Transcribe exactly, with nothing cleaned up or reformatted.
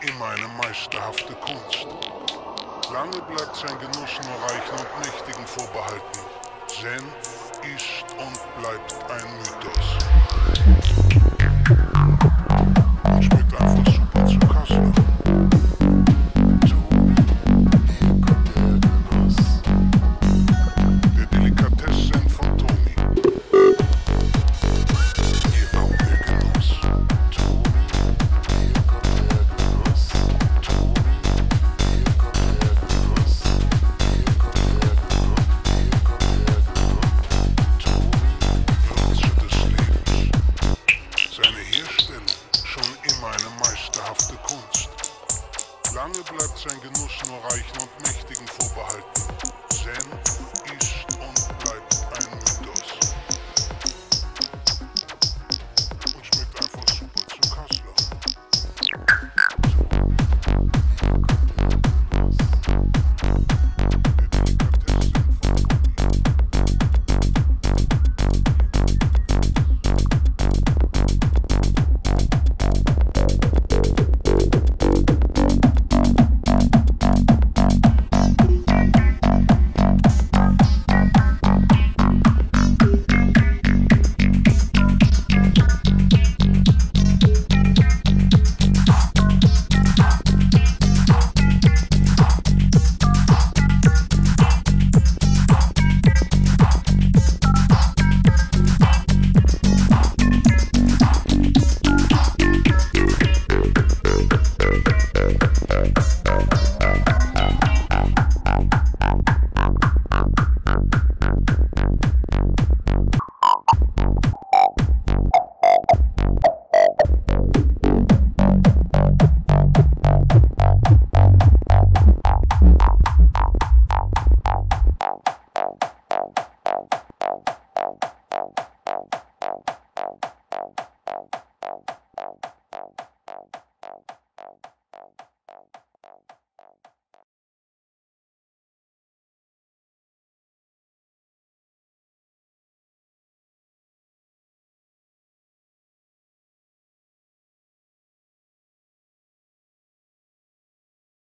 immer eine meisterhafte Kunst. Lange bleibt sein Genuss nur Reichen und Mächtigen vorbehalten. Senf ist und bleibt ein Mythos. Und schmeckt einfach super zu Kassler. Der Delikatessen von Toni. Hier kommt der Genuss. Seine Herstellung schon immer eine meisterhafte Kunst. Lange bleibt sein Genuss nur Reichen und Mächtigen vorbehalten. Senf ist und bleibt ein Mythos.